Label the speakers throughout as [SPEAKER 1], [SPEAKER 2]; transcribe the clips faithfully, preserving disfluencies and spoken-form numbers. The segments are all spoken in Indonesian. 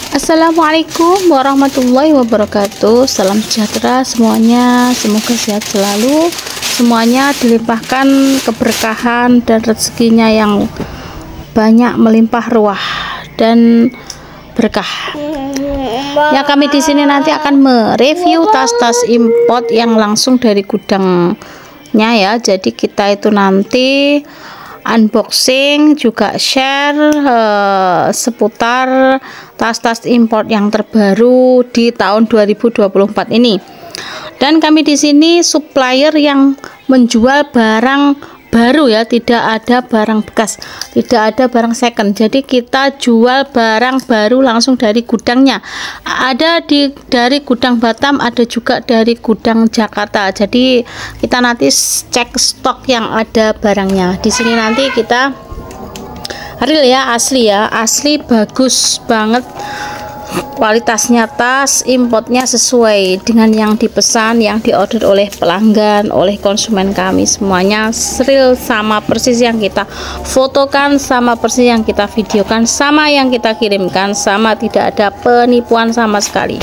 [SPEAKER 1] Assalamualaikum warahmatullahi wabarakatuh. Salam sejahtera semuanya, semoga sehat selalu, semuanya dilimpahkan keberkahan dan rezekinya yang banyak, melimpah ruah dan berkah. Ya, kami di sini nanti akan mereview tas-tas import yang langsung dari gudangnya ya. Jadi kita itu nanti unboxing juga share uh, seputar tas-tas import yang terbaru di tahun dua ribu dua puluh empat ini. Dan kami di sini supplier yang menjual barang baru ya, tidak ada barang bekas, tidak ada barang second. Jadi kita jual barang baru langsung dari gudangnya. Ada di dari gudang Batam, ada juga dari gudang Jakarta. Jadi kita nanti cek stok yang ada barangnya. Di sini nanti kita real ya, asli ya, asli bagus banget. Kualitasnya tas importnya sesuai dengan yang dipesan, yang diorder oleh pelanggan, oleh konsumen kami. Semuanya real, sama persis yang kita fotokan, sama persis yang kita videokan, sama yang kita kirimkan, sama, tidak ada penipuan sama sekali.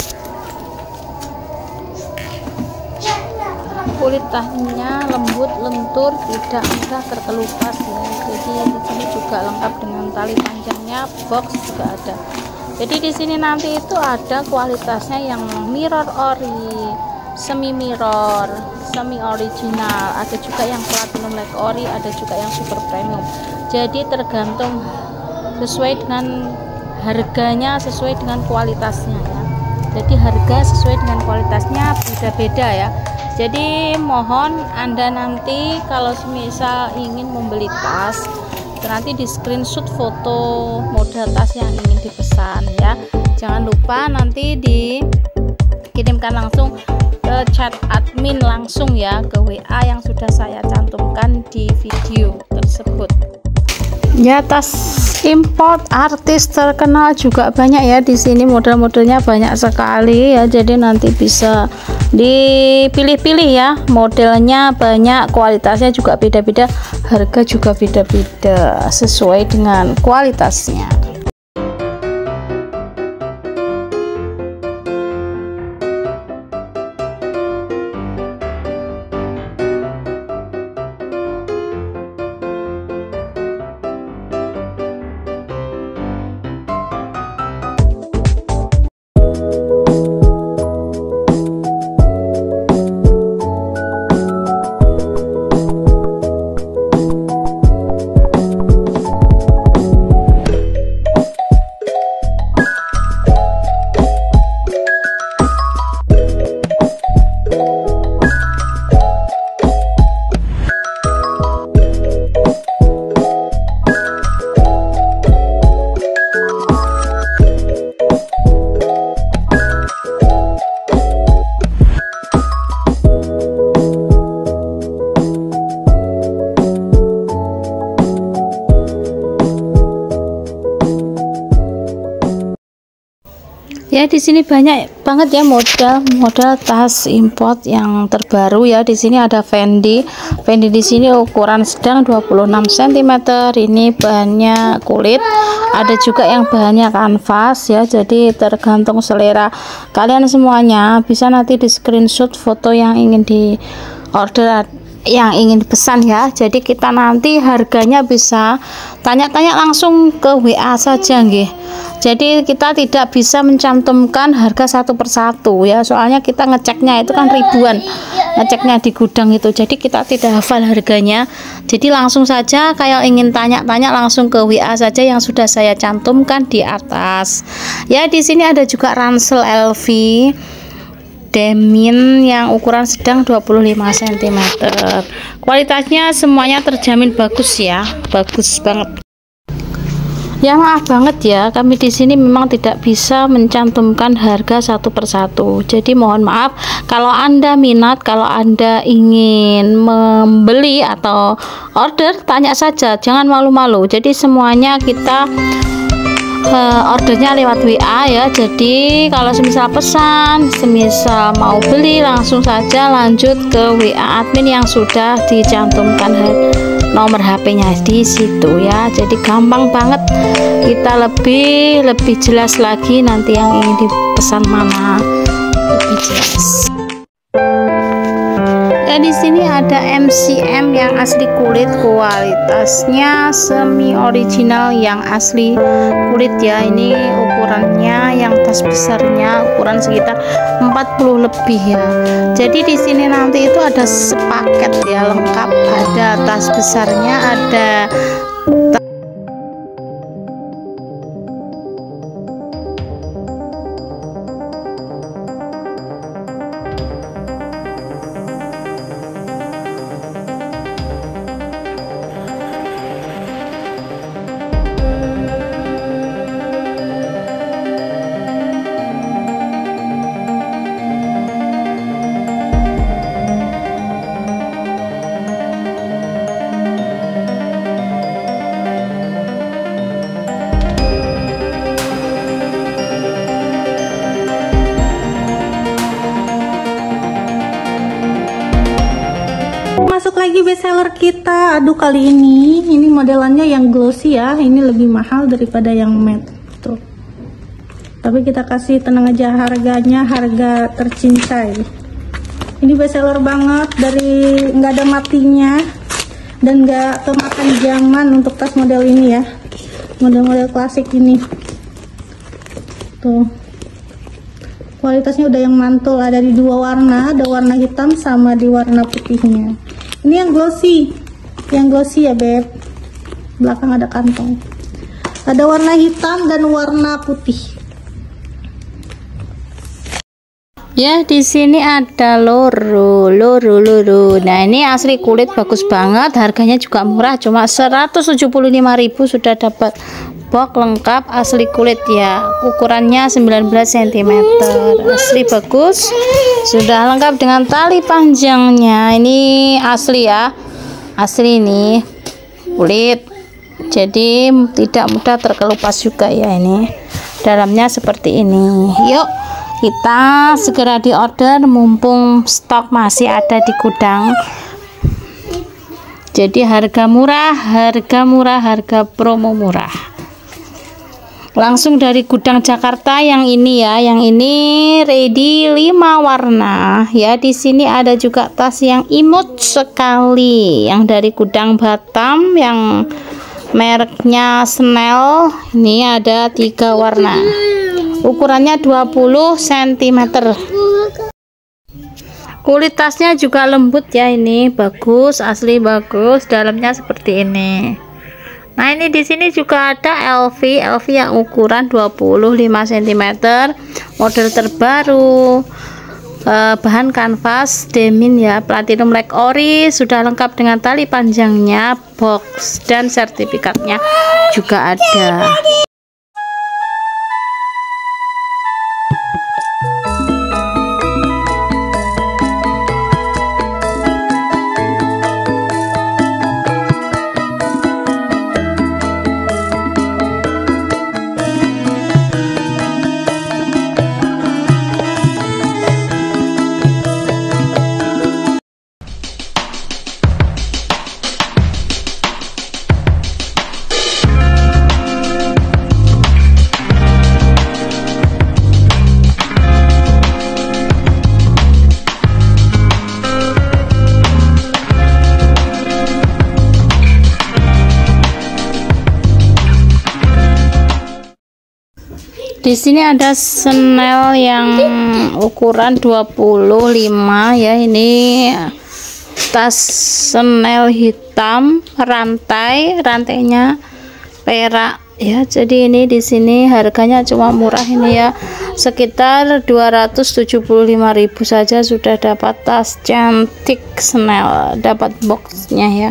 [SPEAKER 1] Kulit tasnya lembut, lentur, tidak mudah terkelupas ya. Jadi di sini juga lengkap dengan tali panjangnya, box juga ada. Jadi di sini nanti itu ada kualitasnya yang mirror ori, semi mirror, semi original, ada juga yang platinum like ori, ada juga yang super premium. Jadi tergantung sesuai dengan harganya, sesuai dengan kualitasnya ya. Jadi harga sesuai dengan kualitasnya beda-beda ya. Jadi mohon Anda nanti kalau semisal ingin membeli tas, nanti di screenshot foto model tas yang ingin dipesan ya. Jangan lupa nanti dikirimkan langsung ke chat admin langsung ya, ke W A yang sudah saya cantumkan di video tersebut. Ya, tas import artis terkenal juga banyak ya. Di sini model-modelnya banyak sekali ya. Jadi nanti bisa dipilih-pilih ya. Modelnya banyak, kualitasnya juga beda-beda, harga juga beda-beda sesuai dengan kualitasnya. Ya, di sini banyak banget ya model model tas import yang terbaru ya. Di sini ada Fendi. Fendi di sini ukuran sedang dua puluh enam sentimeter. Ini bahannya kulit. Ada juga yang bahannya kanvas ya. Jadi tergantung selera kalian semuanya. Bisa nanti di screenshot foto yang ingin di order, yang ingin dipesan ya. Jadi kita nanti harganya bisa tanya-tanya langsung ke W A saja nggih. Jadi kita tidak bisa mencantumkan harga satu persatu ya, soalnya kita ngeceknya itu kan ribuan, ngeceknya di gudang itu. Jadi kita tidak hafal harganya. Jadi langsung saja kayak ingin tanya-tanya langsung ke W A saja yang sudah saya cantumkan di atas. Ya, di sini ada juga ransel L V denim yang ukuran sedang dua puluh lima sentimeter. Kualitasnya semuanya terjamin bagus ya, bagus banget. Ya, maaf banget ya, kami di sini memang tidak bisa mencantumkan harga satu persatu. Jadi mohon maaf kalau Anda minat, kalau Anda ingin membeli atau order, tanya saja, jangan malu-malu. Jadi semuanya kita uh, ordernya lewat W A ya. Jadi kalau semisal pesan, semisal mau beli, langsung saja lanjut ke W A admin yang sudah dicantumkan nomor H P-nya di situ ya. Jadi gampang banget, kita lebih lebih jelas lagi nanti yang ingin dipesan mana lebih jelas. Ya, di sini ada M C M yang asli kulit, kualitasnya semi original yang asli kulit ya. Ini ukurannya yang tas besarnya ukuran sekitar empat puluh lebih ya. Jadi di sini nanti itu ada sepaket ya, lengkap, ada tas besarnya, ada
[SPEAKER 2] masuk lagi bestseller kita. Aduh, kali ini ini modelannya yang glossy ya. Ini lebih mahal daripada yang matte tuh, tapi kita kasih, tenang aja, harganya harga tercincai. Ini bestseller banget, dari nggak ada matinya dan nggak kemakan zaman untuk tas model ini ya, model-model klasik ini tuh. Kualitasnya udah yang mantul, ada di dua warna, ada warna hitam sama di warna putihnya. Ini yang glossy, yang glossy ya beb. Belakang ada kantong. Ada warna hitam dan warna putih.
[SPEAKER 1] ya. Di sini ada loro, loro, loro. Nah, ini asli kulit, bagus banget. Harganya juga murah, cuma seratus tujuh puluh lima ribu sudah dapat box lengkap asli kulit ya. Ukurannya sembilan belas sentimeter, asli bagus, sudah lengkap dengan tali panjangnya. Ini asli ya, asli ini kulit, jadi tidak mudah terkelupas juga ya. Ini dalamnya seperti ini. Yuk kita segera di order mumpung stok masih ada di gudang. Jadi harga murah, harga murah, harga promo murah. Langsung dari gudang Jakarta yang ini ya, yang ini ready lima warna ya. Di sini ada juga tas yang imut sekali yang dari gudang Batam yang mereknya Chanel. Ini ada tiga warna, ukurannya dua puluh sentimeter. Kulit tasnya juga lembut ya, ini bagus, asli bagus. Dalamnya seperti ini. Nah, ini di sini juga ada L V, L V yang ukuran dua puluh lima sentimeter, model terbaru, eh, bahan kanvas denim ya, platinum like ori, sudah lengkap dengan tali panjangnya, box dan sertifikatnya juga ada. Di sini ada Chanel yang ukuran dua puluh lima ya. Ini tas Chanel hitam, rantai, rantainya perak ya. Jadi ini di sini harganya cuma murah ini ya, sekitar dua ratus tujuh puluh lima ribu saja sudah dapat tas cantik Chanel, dapat boxnya ya.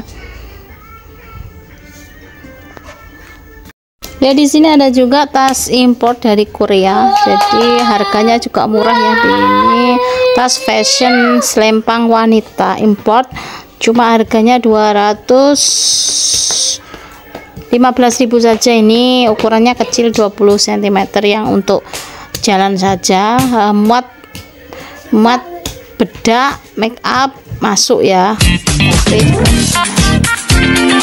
[SPEAKER 1] Ya, di sini ada juga tas impor dari Korea, jadi harganya juga murah ya. Di ini tas fashion selempang wanita import, cuma harganya dua ratus lima belas ribu saja. Ini ukurannya kecil dua puluh sentimeter yang untuk jalan saja, muat muat bedak, make up masuk ya. Oke.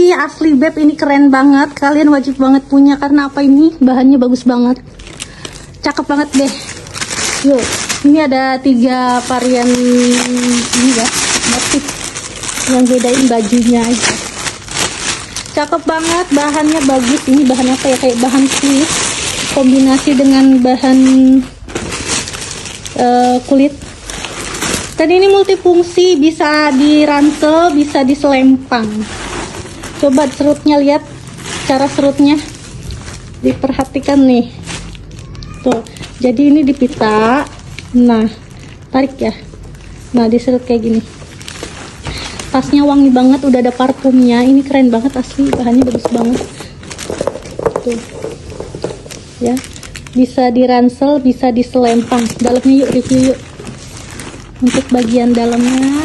[SPEAKER 2] Ini asli beb, ini keren banget. Kalian wajib banget punya karena apa, ini bahannya bagus banget. Cakep banget deh. Yuk, ini ada tiga varian ini ya, motif yang bedain bajunya aja. Cakep banget, bahannya bagus. Ini bahannya apa ya, kayak bahan fleece kombinasi dengan bahan uh, kulit. Dan ini multifungsi, bisa diransel, bisa diselempang. Coba serutnya, lihat cara serutnya, diperhatikan nih tuh. Jadi ini dipita, nah tarik ya, nah diserut kayak gini. Tasnya wangi banget, udah ada parfumnya. Ini keren banget asli, bahannya bagus banget tuh ya. Bisa diransel, bisa diselempang. Dalamnya yuk, review yuk. Untuk bagian dalamnya,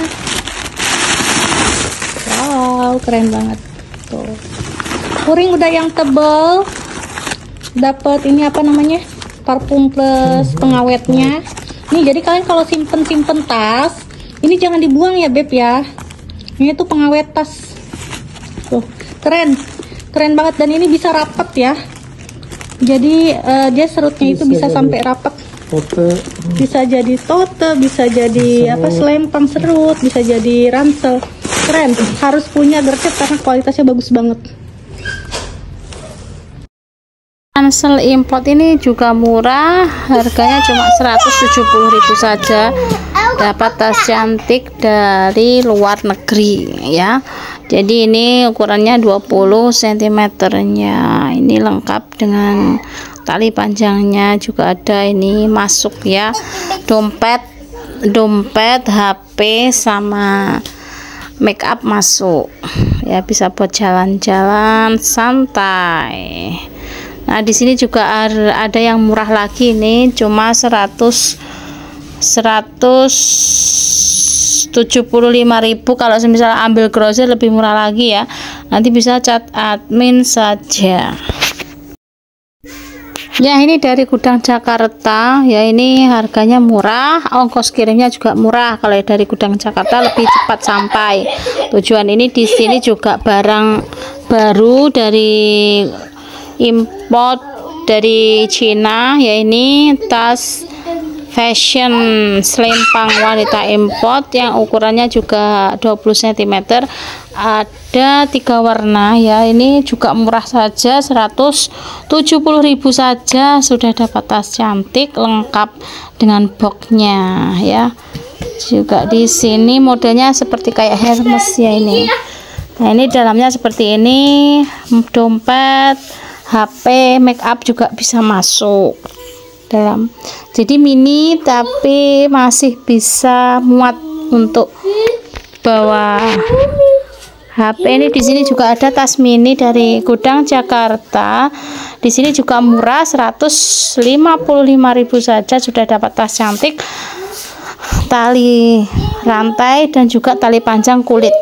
[SPEAKER 2] wow keren banget tuh. Puring udah yang tebel, dapat ini apa namanya, parfum plus pengawetnya. Nih, jadi kalian kalau simpen-simpen tas, ini jangan dibuang ya beb ya. Ini tuh pengawet tas. Tuh, keren. Keren banget, dan ini bisa rapet ya. Jadi uh, dia serutnya itu bisa sampai rapet. Tote. Bisa jadi tote, bisa jadi bisa apa, selempang serut, bisa jadi ransel. Keren, harus punya gercep karena kualitasnya bagus banget.
[SPEAKER 1] Ransel import ini juga murah, harganya cuma seratus tujuh puluh ribu saja. Dapat tas cantik dari luar negeri ya. Jadi ini ukurannya dua puluh sentimeter-nya. Ini lengkap dengan tali panjangnya juga ada, ini masuk ya. Dompet, dompet, H P sama make up masuk. Ya, bisa buat jalan-jalan santai. Nah, di sini juga ada yang murah lagi nih, cuma seratus seratus tujuh puluh lima ribu. Kalau misalnya ambil grosir lebih murah lagi ya. Nanti bisa chat admin saja. Ya, ini dari gudang Jakarta ya, ini harganya murah, ongkos kirimnya juga murah. Kalau dari gudang Jakarta lebih cepat sampai tujuan. Ini di sini juga barang baru dari import dari Cina ya. Ini tas fashion selempang wanita import yang ukurannya juga dua puluh sentimeter, ada tiga warna ya. Ini juga murah saja, seratus tujuh puluh ribu saja sudah dapat tas cantik lengkap dengan boxnya ya. Juga di sini modelnya seperti kayak Hermes ya ini. Nah, ini dalamnya seperti ini, dompet, H P, make up juga bisa masuk dalam. Jadi mini tapi masih bisa muat untuk bawa H P. Ini di sini juga ada tas mini dari gudang Jakarta. Di sini juga murah, seratus lima puluh lima ribu saja sudah dapat tas cantik, tali rantai dan juga tali panjang kulit.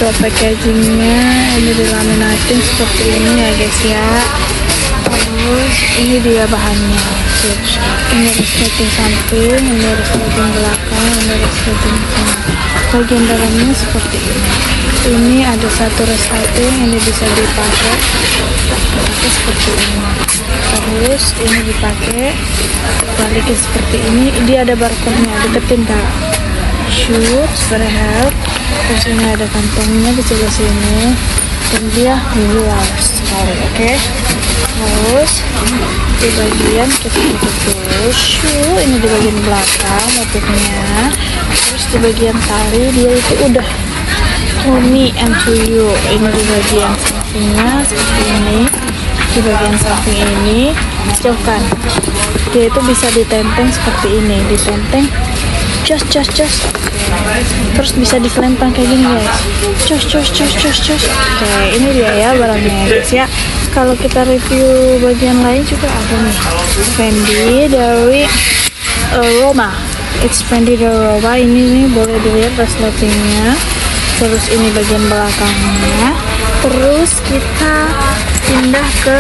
[SPEAKER 1] untuk packagingnya ini dilaminating seperti ini ya guys ya. Terus ini dia bahannya. Terus ini resleting samping, ini resleting belakang, ini resleting samping. Bagian dalamnya seperti ini. Ini ada satu resleting, ini bisa dipakai pakai seperti ini. Terus ini dipakai balikin seperti ini. Dia ada barcode-nya, deketin kak. Shoot, very help. Terus ini ada kantongnya di sebelah sini. Dan dia luas sekali, oke? Okay? Terus di bagian kita tutup dulu. Shoot, ini di bagian belakang motifnya. Terus di bagian tali dia itu udah to me and to you. Ini di bagian sampingnya seperti ini. Di bagian samping ini jauhkan. Dia itu bisa ditenteng seperti ini, ditenteng just just just terus bisa diselempang kayak gini guys, just just just just just oke. Ini dia ya barangnya guys ya. Kalau kita review bagian lain juga ada nih, Fendi dari uh, Roma. It's Fendi dari Roma. Ini nih boleh dilihat resletingnya. Terus ini bagian belakangnya. Terus kita pindah ke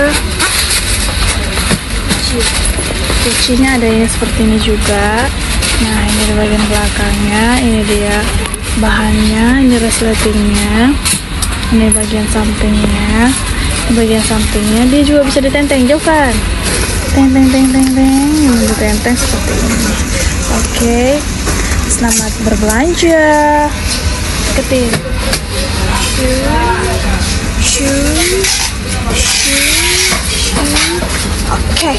[SPEAKER 1] kuncinya, ada yang seperti ini juga. Nah ini di bagian belakangnya, ini dia bahannya, ini resletingnya, ini bagian sampingnya, ini bagian sampingnya dia juga bisa ditenteng, jauhkan, teng teng teng teng teng, ini ditenteng seperti ini. Oke, selamat berbelanja, ketik, shoe, shoe, shoe, shoe. Oke.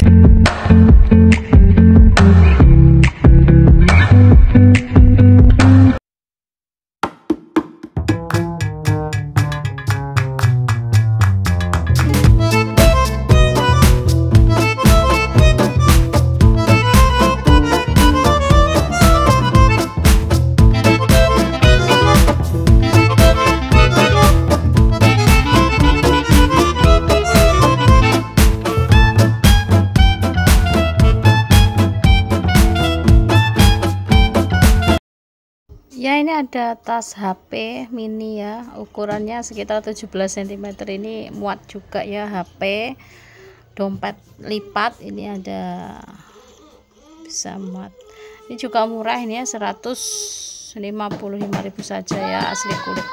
[SPEAKER 1] Ya ini ada tas H P mini ya, ukurannya sekitar tujuh belas sentimeter. Ini muat juga ya H P, dompet lipat ini ada, bisa muat. Ini juga murah ini ya, seratus lima puluh lima ribu saja ya, asli kulit.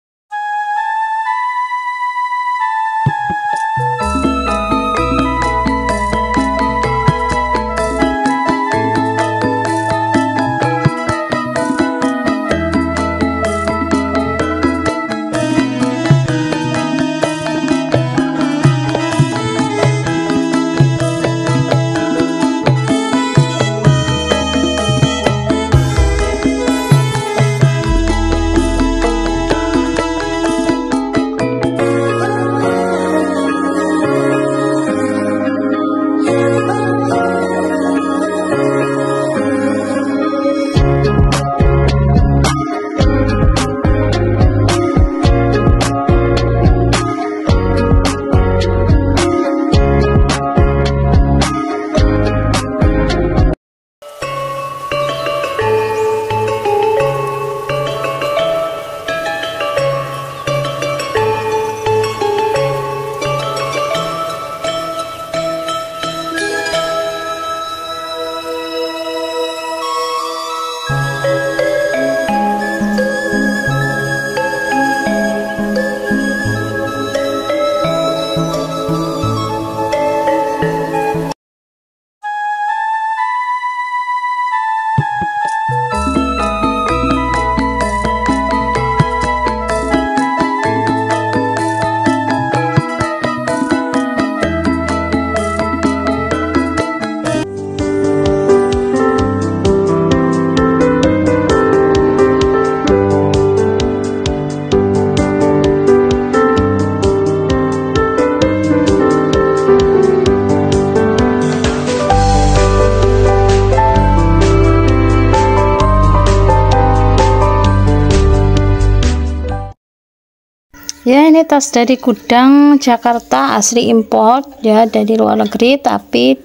[SPEAKER 1] Ya ini tas dari gudang Jakarta, asli import ya, dari luar negeri tapi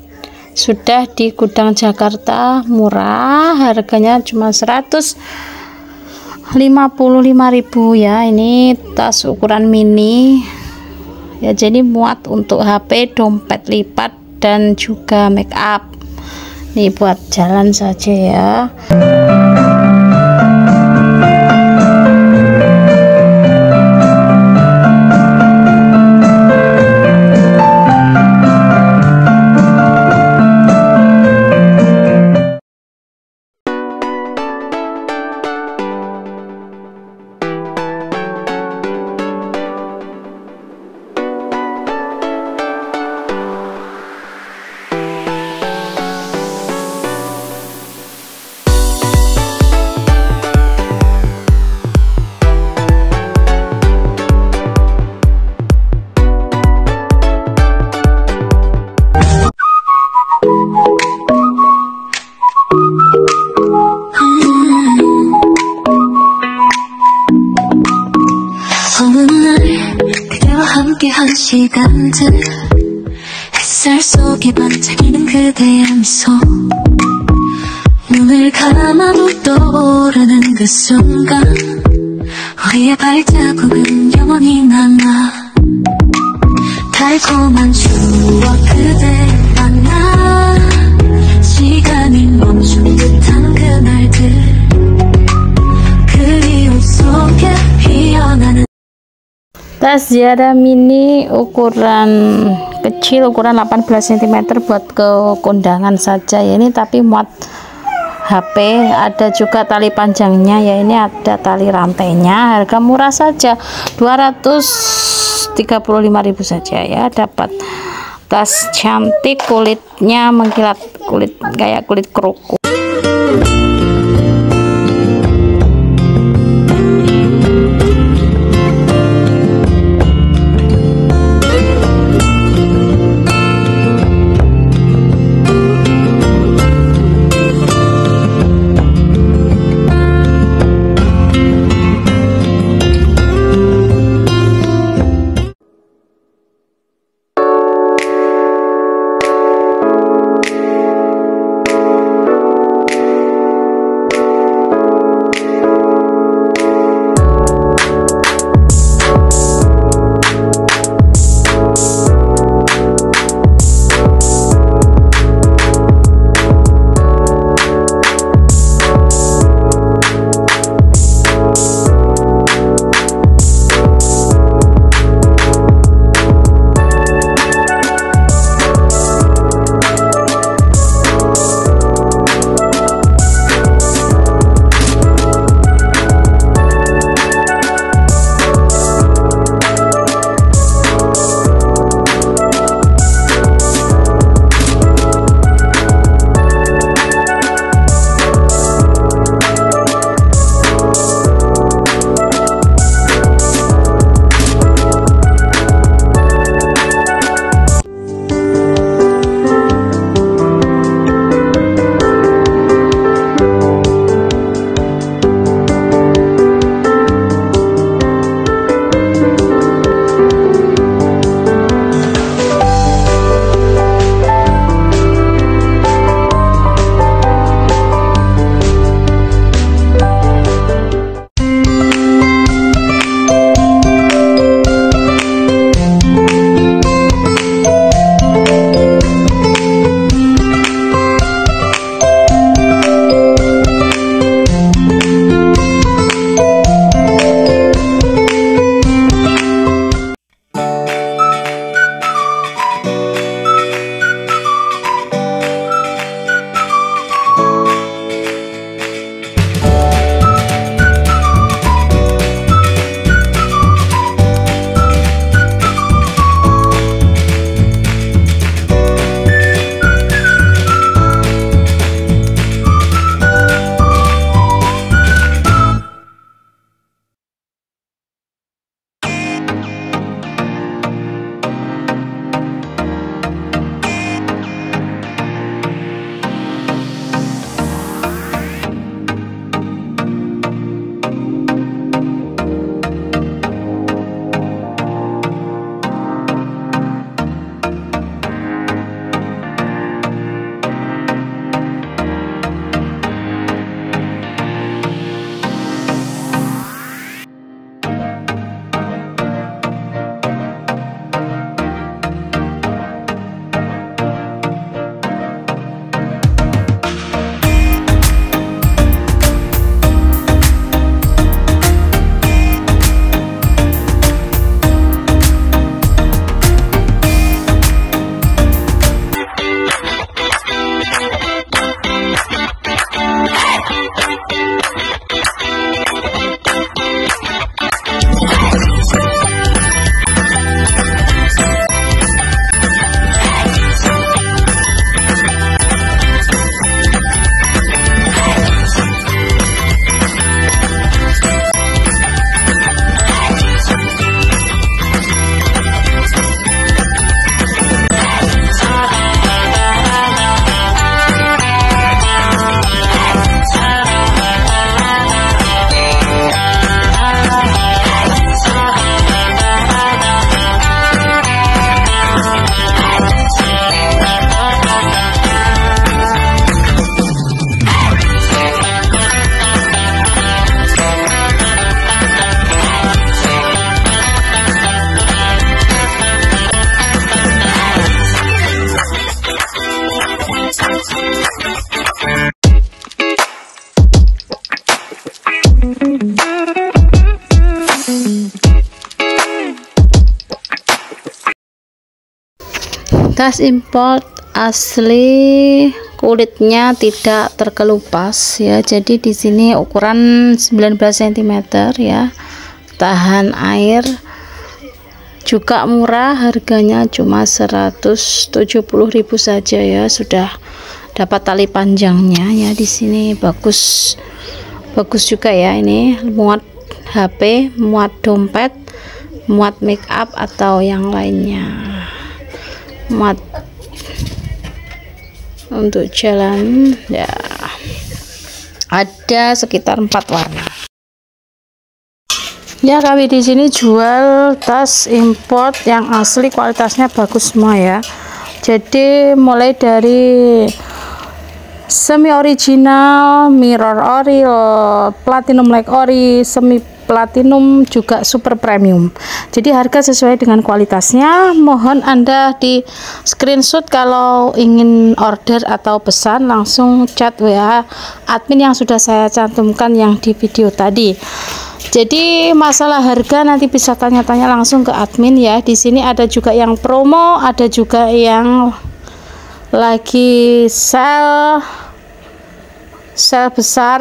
[SPEAKER 1] sudah di gudang Jakarta, murah, harganya cuma seratus lima puluh lima ribu ya. Ini tas ukuran mini ya, jadi muat untuk H P, dompet lipat, dan juga make up. Nih buat jalan saja ya.
[SPEAKER 3] 함께한 시간들 햇살 속에 반짝이는 그대의 미소 눈을 감아도 떠오르는 그 순간 우리의 발자국은 영원히 남아 달콤한 추억 그대 만나 시간이 멈춘 듯한 그날들 그리움 속에 피어나는
[SPEAKER 1] Tas Zara mini ukuran kecil, ukuran delapan belas sentimeter buat ke kondangan saja ya. Ini tapi muat H P, ada juga tali panjangnya ya. Ini ada tali rantainya, harga murah saja dua ratus tiga puluh lima ribu saja ya. Dapat tas cantik, kulitnya mengkilat, kulit kayak kulit kroko. Tas import asli, kulitnya tidak terkelupas ya. Jadi di sini ukuran sembilan belas sentimeter ya, tahan air, juga murah, harganya cuma seratus tujuh puluh ribu saja ya. Sudah dapat tali panjangnya ya. Di sini bagus bagus juga ya, ini muat H P, muat dompet, muat make up atau yang lainnya, muat untuk jalan ya. Ada sekitar empat warna ya. Kami di sini jual tas import yang asli, kualitasnya bagus semua ya. Jadi mulai dari semi original, mirror ori, platinum like ori, semi platinum, juga super premium. Jadi harga sesuai dengan kualitasnya. Mohon Anda di screenshot kalau ingin order atau pesan, langsung chat W A admin yang sudah saya cantumkan yang di video tadi. Jadi masalah harga nanti bisa tanya-tanya langsung ke admin ya. Di sini ada juga yang promo, ada juga yang lagi sale sale besar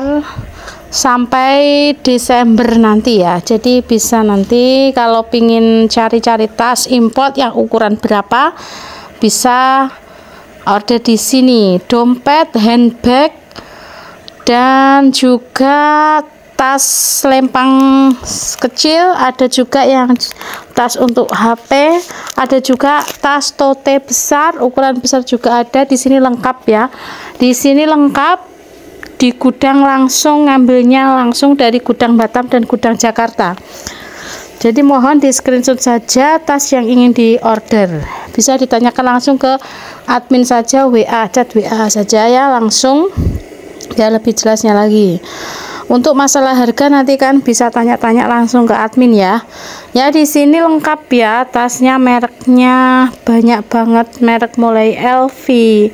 [SPEAKER 1] sampai Desember nanti ya. Jadi bisa nanti kalau pingin cari-cari tas import yang ukuran berapa, bisa order di sini. Dompet, handbag, dan juga tas lempang kecil, ada juga yang tas untuk H P, ada juga tas tote besar, ukuran besar juga ada. Di sini lengkap ya. Di sini lengkap. Di gudang langsung ngambilnya langsung dari gudang Batam dan gudang Jakarta. Jadi mohon di screenshot saja tas yang ingin di order. Bisa ditanyakan langsung ke admin saja, W A, chat W A saja ya langsung, biar lebih jelasnya lagi. Untuk masalah harga nanti kan bisa tanya-tanya langsung ke admin ya. Ya di sini lengkap ya, tasnya mereknya banyak banget, merek mulai L V,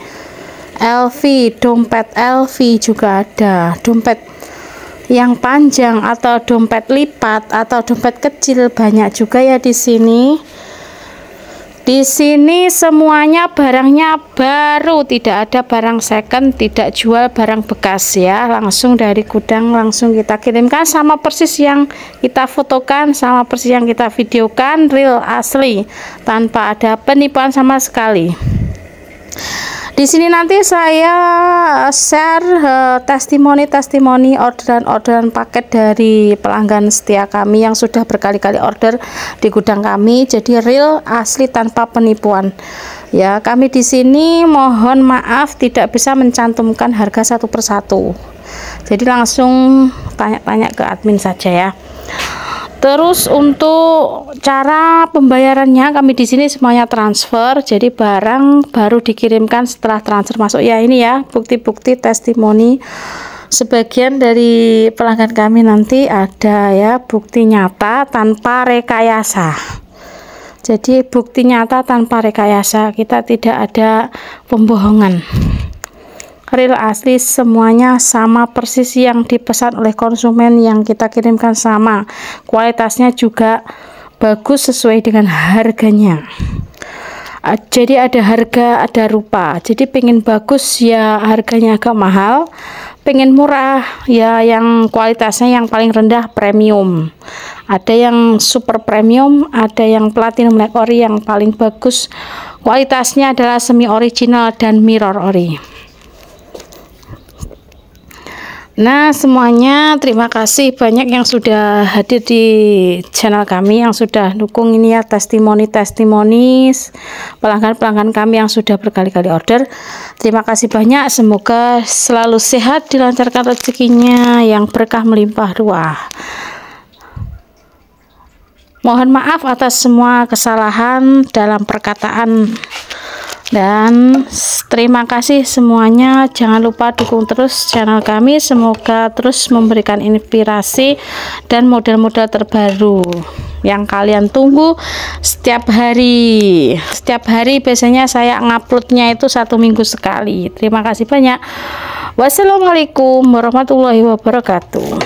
[SPEAKER 1] L V, dompet L V juga ada, dompet yang panjang atau dompet lipat atau dompet kecil banyak juga ya di sini. Di sini semuanya barangnya baru, tidak ada barang second, tidak jual barang bekas ya. Langsung dari gudang langsung kita kirimkan, sama persis yang kita fotokan, sama persis yang kita videokan, real asli tanpa ada penipuan sama sekali. Di sini nanti saya share uh, testimoni-testimoni orderan-orderan paket dari pelanggan setia kami yang sudah berkali-kali order di gudang kami. Jadi real asli tanpa penipuan. Ya, kami di sini mohon maaf tidak bisa mencantumkan harga satu persatu. Jadi langsung tanya-tanya ke admin saja ya. Terus untuk cara pembayarannya kami di sini semuanya transfer. Jadi barang baru dikirimkan setelah transfer masuk ya. Ini ya bukti-bukti testimoni sebagian dari pelanggan kami nanti ada ya, bukti nyata tanpa rekayasa. Jadi bukti nyata tanpa rekayasa, kita tidak ada pembohongan. Real asli semuanya sama persis yang dipesan oleh konsumen yang kita kirimkan sama. Kualitasnya juga bagus sesuai dengan harganya. Jadi ada harga, ada rupa. Jadi pengen bagus ya harganya agak mahal, pengen murah ya yang kualitasnya yang paling rendah premium. Ada yang super premium, ada yang platinum like ori yang paling bagus. Kualitasnya adalah semi original dan mirror ori. Nah semuanya terima kasih banyak yang sudah hadir di channel kami, yang sudah dukung ini ya, testimoni-testimoni pelanggan-pelanggan kami yang sudah berkali-kali order. Terima kasih banyak, semoga selalu sehat, dilancarkan rezekinya yang berkah melimpah ruah. Mohon maaf atas semua kesalahan dalam perkataan. Dan terima kasih semuanya, jangan lupa dukung terus channel kami, semoga terus memberikan inspirasi dan model-model terbaru yang kalian tunggu setiap hari. Setiap hari biasanya saya nguploadnya itu satu minggu sekali. Terima kasih banyak. Wassalamualaikum warahmatullahi wabarakatuh.